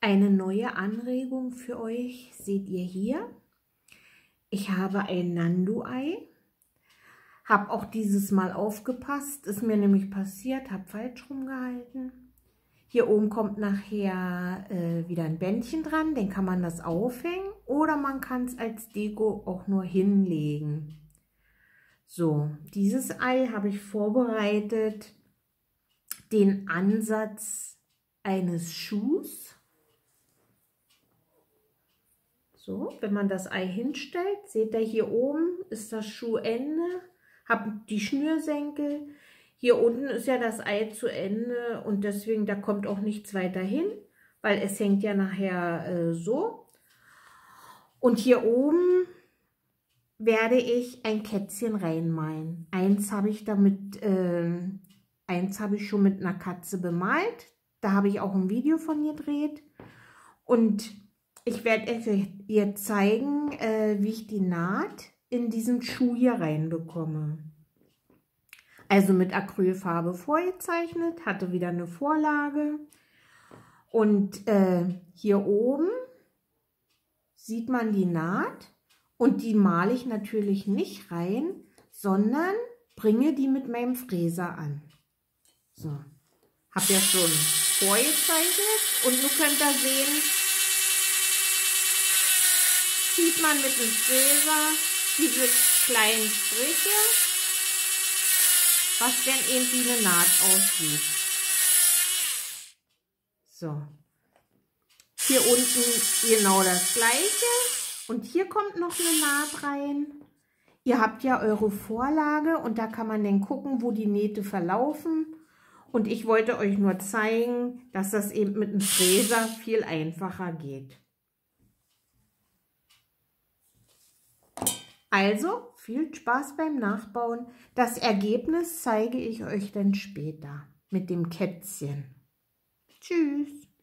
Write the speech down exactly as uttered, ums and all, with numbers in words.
Eine neue Anregung für euch seht ihr hier. Ich habe ein Nando-Ei, habe auch dieses Mal aufgepasst, ist mir nämlich passiert, habe falsch rumgehalten. Hier oben kommt nachher äh, wieder ein Bändchen dran, den kann man das aufhängen oder man kann es als Deko auch nur hinlegen. So, dieses Ei habe ich vorbereitet, den Ansatz eines Schuhs. So, wenn man das Ei hinstellt, seht ihr hier oben ist das Schuhende, habe die Schnürsenkel. Hier unten ist ja das Ei zu Ende und deswegen, da kommt auch nichts weiter hin, weil es hängt ja nachher äh, so. Und hier oben werde ich ein Kätzchen reinmalen. Eins habe ich damit, äh, eins habe ich schon mit einer Katze bemalt. Da habe ich auch ein Video von gedreht. Und ich werde euch jetzt zeigen, äh, wie ich die Naht in diesen Schuh hier reinbekomme. Also mit Acrylfarbe vorgezeichnet, hatte wieder eine Vorlage. Und äh, hier oben sieht man die Naht. Und die male ich natürlich nicht rein, sondern bringe die mit meinem Fräser an. So, habe ja schon vorgezeichnet und nun könnt ihr sehen, zieht man mit dem Fräser diese kleinen Striche, was denn eben wie eine Naht aussieht. So, hier unten genau das gleiche. Und hier kommt noch eine Naht rein. Ihr habt ja eure Vorlage und da kann man dann gucken, wo die Nähte verlaufen. Und ich wollte euch nur zeigen, dass das eben mit dem Fräser viel einfacher geht. Also, viel Spaß beim Nachbauen. Das Ergebnis zeige ich euch dann später mit dem Kätzchen. Tschüss!